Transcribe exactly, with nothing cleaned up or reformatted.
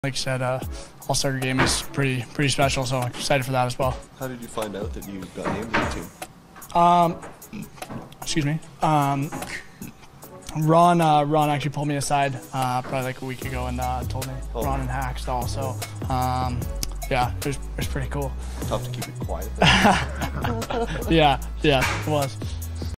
Like you said, uh, All-Star Game is pretty pretty special, so I'm excited for that as well. How did you find out that you got named to the team? Um, excuse me. Um, Ron uh, Ron actually pulled me aside uh, probably like a week ago and uh, told me. Oh. Ron and Hackstall. So um, yeah, it was, it was pretty cool. Tough to keep it quiet. yeah, yeah, it was.